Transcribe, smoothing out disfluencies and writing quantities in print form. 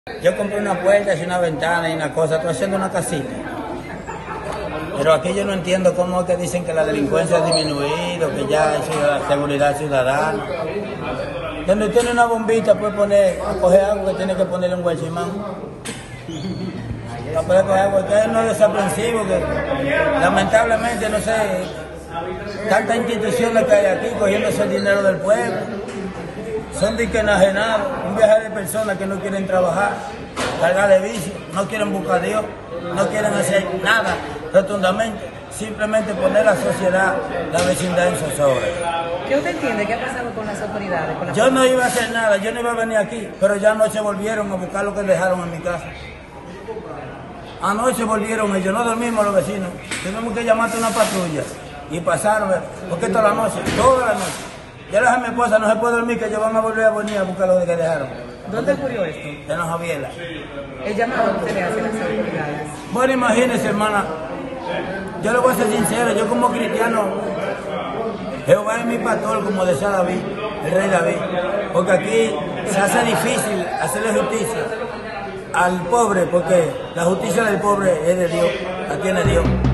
Yo compré una puerta y una ventana y una cosa, estoy haciendo una casita. Pero aquí yo no entiendo cómo es que dicen que la delincuencia ha disminuido, que ya hay seguridad ciudadana. Donde tiene una bombita puede poner, coger agua que tiene que ponerle un guachimán. Para poder coger agua, que es no desaprensivo, que lamentablemente, no sé, tantas instituciones que hay aquí cogiéndose el dinero del pueblo. Son de que enajenados, un viaje de personas que no quieren trabajar, cargar de vicio, no quieren buscar a Dios, no quieren hacer nada rotundamente, simplemente poner la sociedad, la vecindad en zozobra. ¿Qué usted entiende? ¿Qué ha pasado con las autoridades? Yo no iba a hacer nada, yo no iba a venir aquí, pero ya anoche volvieron a buscar lo que dejaron en mi casa. Anoche volvieron ellos, no dormimos los vecinos, tuvimos que llamar a una patrulla y pasaron, porque toda la noche. Yo le dije a mi esposa, no se puede dormir, que ellos van a volver a venir a buscar lo que dejaron. ¿Dónde ocurrió esto? En los Javiela. El llamado que usted le hace a las autoridades. Bueno, imagínese, hermana, yo le voy a ser sincero, yo como cristiano, Jehová es mi pastor, como decía David, el rey David, porque aquí se hace difícil hacerle justicia al pobre, porque la justicia del pobre es de Dios, la tiene Dios.